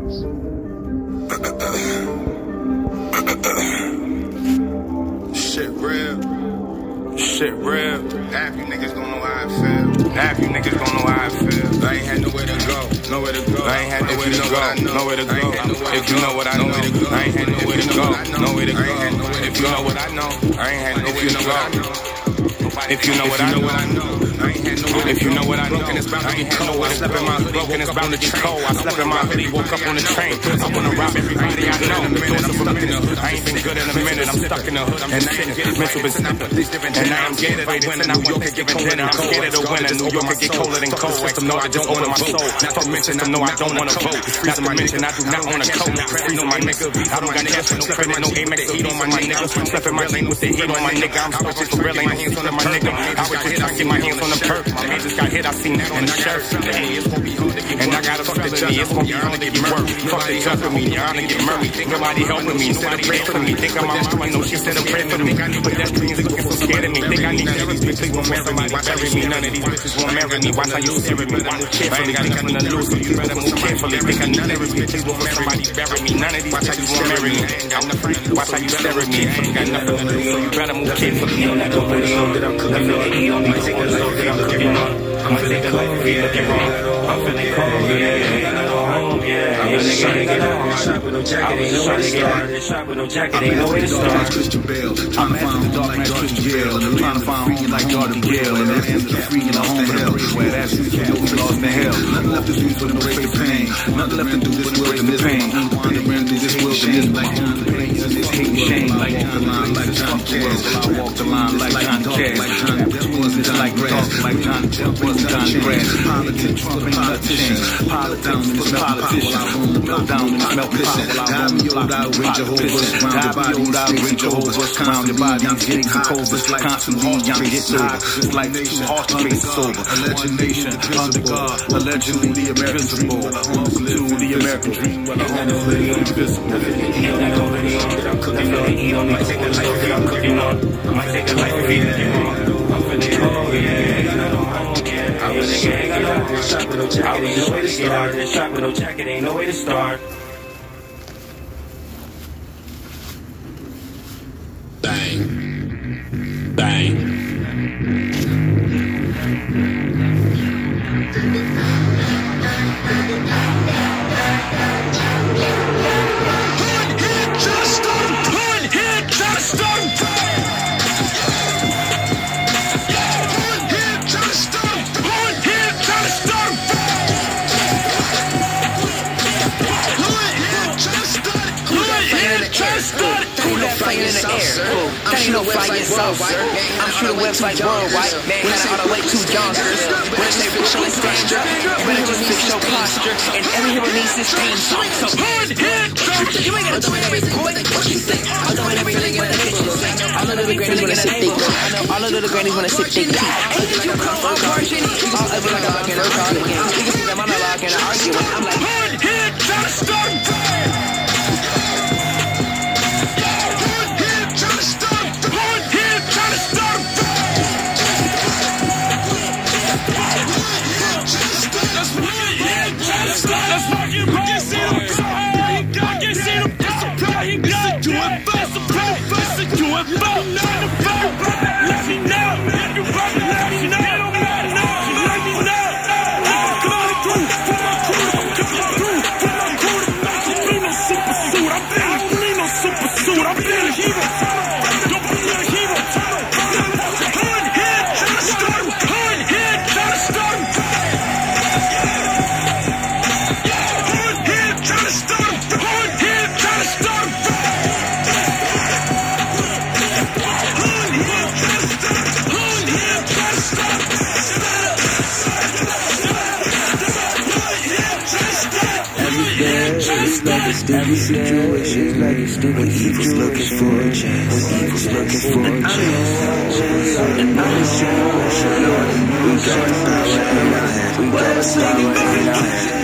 Shit real. Shit real. Half you niggas don't know how I feel. Half you niggas don't know how I feel. I ain't had nowhere to go. Nowhere to go. I ain't had nowhere to go. Nowhere to go. If you know what I know, I ain't had nowhere to go. Nowhere to go. If you know what I know, I ain't had nowhere to go. If you know what I know, I ain't had nowhere. If you know what I know, I ain't had nowhere. I slept in my broken, it's bound to be cold. I slept in my hoodie, woke up on the train. I wanna rob everybody I know. I'm stuck in the hood. I ain't been good in a minute. I'm stuck in the hood. I'm sitting mental business. And now I'm scared of the winter. New York could get colder than I'm scared of the winter. New York could get colder than cold. System know I just open my soul. Not to mention I know I don't wanna vote. Not to mention I do not wanna coat. Freeze on my nigga. I don't got cash, no credit, no Amex heat on my nigga. Stepping my lane with the heat on my nigga. I'm switching for real, ain't my hands on my nigga. I was just trying to get my hands on the perk. My man just got hit, I seen that on the shirt. And I gotta fuck the judge, it's gonna be hard to get work. Fuck the judge with me, you're gonna get murdered. Nobody helping me, nobody pray for me. Think of my mama, know she said a prayer for me. But that dreams looking so scared of me. Think I need therapy, please won't marry me. Watch bury me, none of these bitches won't marry me. Watch how you stare at me, I move carefully. Think I need to lose, so you better move carefully. Think I need therapy, please won't somebody bury me. None of these watch how you won't marry me. Watch how you stare at me, you got nothing to lose, so you better move carefully. You know that I'm cooking on, I might take a life if I'm looking wrong. I might take a life if you're looking wrong. I'm feeling cold, yeah. I'm feeling trying to get out of the shop with no jacket, ain't no way to start. With no jacket, ain't no way to start. Christian Bale, trying to find home like Christian Bale, and trying to find home like Jordan Gale, and that's the free in the home of the brave, where that's you know we lost in hell. Nothing left to do for the break the pain. Nothing left to do this world and this pain. Wandering through this world and this like John the Plains and this hate and shame. Like John the line, like John the world. I walk the line like John the Cash. Like John the wasn't like grass. Like John the wasn't John the grass. Politics, Trump and politicians. Politics for the politicians. Melt down and smell pissin'. Time me old out with Jehovah's. Round the body, with Jehovah's. Round the body, I'm getting some covers. Constantly, I'm getting over. Just like nation, heartbreak sober. Alleged nation, under God. Allegedly the American symbol. Welcome to the American dream. Well, I'm already invisible. I'm cooking on. I might take a life if I'm cooking on. I might take a life if you're looking wrong. I'm feeling cold, yeah. I really ain't got no shop with no jacket, ain't no way to start. This shop with no jacket, ain't no way to start. Bang. Bang. Flying in the air. That ain't no flying saucer. I'm shooting websites worldwide. Man had all the way 2 youngsters. When they fix your standard, you better just fix your posture. And every hero needs this theme song. So you ain't gotta do it every boy. What you think? I'm doing everything in the kitchen sink. All the little grannies wanna sip their tea. All the little grannies wanna sip their tea. Ain't you come for margin? All over like I'm looking at her again. You can see them on the log and arguing. I'm like, hit, just start. Every situation like a stupid evil's looking for a chance. Evil's looking for a chance. And I'm just trying to show you we got the power in our hands. We got the power in our hands.